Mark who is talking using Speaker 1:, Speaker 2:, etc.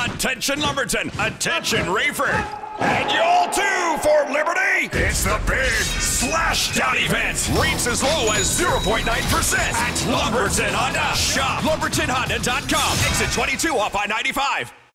Speaker 1: Attention Lumberton, attention Rayford, and y'all too for Liberty. It's the big slash down event. Rates as low as 0.9% at Lumberton Honda. Shop LumbertonHonda.com. Exit 22 off I-95.